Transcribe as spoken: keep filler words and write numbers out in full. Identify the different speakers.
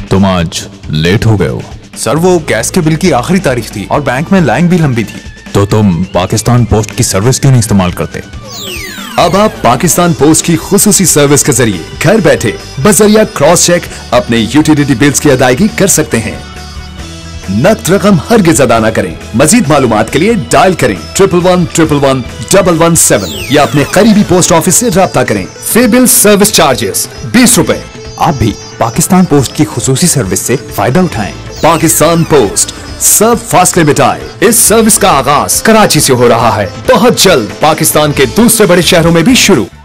Speaker 1: तुम आज लेट हो गए हो।
Speaker 2: सर वो गैस के बिल की आखिरी तारीख थी और बैंक में लाइन भी लंबी थी।
Speaker 1: तो तुम पाकिस्तान पोस्ट की सर्विस क्यों नहीं इस्तेमाल करते?
Speaker 3: अब आप पाकिस्तान पोस्ट की खुसूसी सर्विस के जरिए घर बैठे बजरिया क्रॉस चेक अपने यूटिलिटी बिल्स की अदायगी कर सकते हैं। नकद रकम हरगिज अदा न करें। मजीद मालूमात के लिए डायल करें triple one triple one double one seven या अपने करीबी पोस्ट ऑफिस से राब्ता करें। फे बिल सर्विस चार्जेस बीस रुपए।
Speaker 2: आप भी पाकिस्तान पोस्ट की खुसूसी सर्विस से फायदा उठाएं।
Speaker 3: पाकिस्तान पोस्ट, सब फासले मिटाए। इस सर्विस का आगाज कराची से हो रहा है, बहुत जल्द पाकिस्तान के दूसरे बड़े शहरों में भी शुरू।